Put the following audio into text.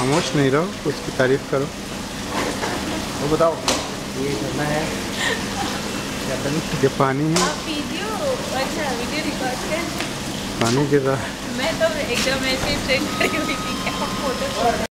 खामोश नहीं रहो, उसकी तारीफ करो। वो बताओ ये करना है ये पानी है, आप वीडियो, अच्छा वीडियो रिकॉर्ड कर। पानी गिर रहा है। मैं तो एकदम ऐसे ट्रेंड करी हुई थी कि आप फोटो